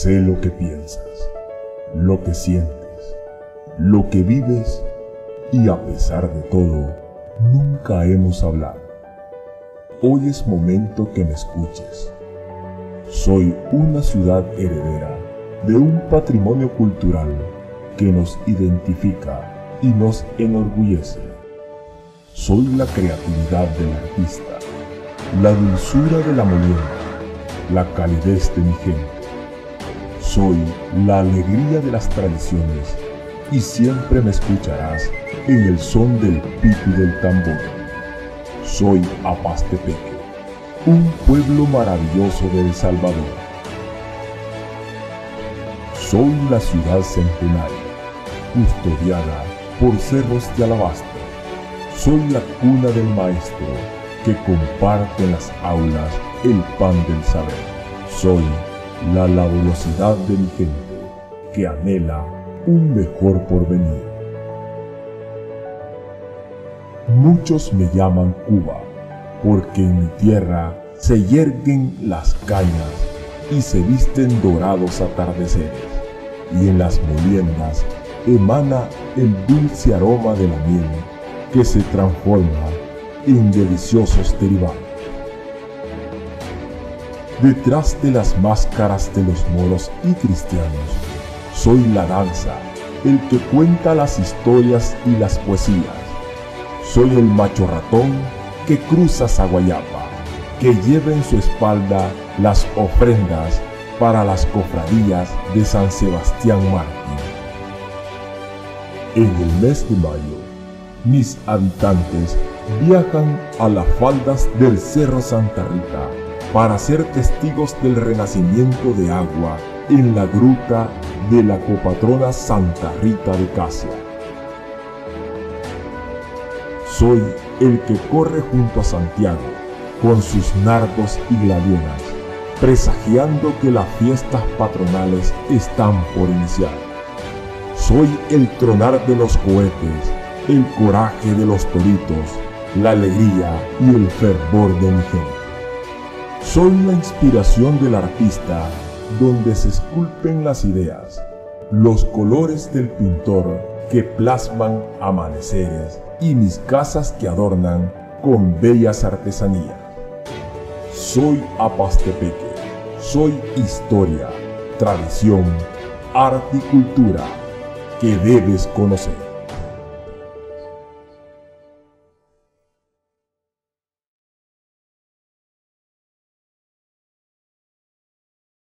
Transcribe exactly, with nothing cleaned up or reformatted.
Sé lo que piensas, lo que sientes, lo que vives y a pesar de todo, nunca hemos hablado. Hoy es momento que me escuches. Soy una ciudad heredera de un patrimonio cultural que nos identifica y nos enorgullece. Soy la creatividad del artista, la dulzura de la molienda, la calidez de mi gente. Soy la alegría de las tradiciones y siempre me escucharás en el son del pito y del tambor. Soy Apastepeque, un pueblo maravilloso de El Salvador. Soy la ciudad centenaria, custodiada por cerros de alabastro. Soy la cuna del maestro que comparte en las aulas el pan del saber. Soy la laboriosidad de mi gente que anhela un mejor porvenir. Muchos me llaman Cuba porque en mi tierra se yerguen las cañas y se visten dorados atardeceres, y en las moliendas emana el dulce aroma de la miel que se transforma en deliciosos derivados. Detrás de las máscaras de los moros y cristianos, soy la danza, el que cuenta las historias y las poesías. Soy el macho ratón que cruza Zaguayapa, que lleva en su espalda las ofrendas para las cofradías de San Sebastián Mártir. En el mes de mayo, mis habitantes viajan a las faldas del Cerro Santa Rita para ser testigos del renacimiento de agua en la gruta de la copatrona Santa Rita de Casia. Soy el que corre junto a Santiago con sus nardos y gladiolas, presagiando que las fiestas patronales están por iniciar. Soy el tronar de los cohetes, el coraje de los toritos, la alegría y el fervor de mi gente. Soy la inspiración del artista, donde se esculpen las ideas, los colores del pintor que plasman amaneceres y mis casas que adornan con bellas artesanías. Soy Apastepeque, soy historia, tradición, arte y cultura que debes conocer.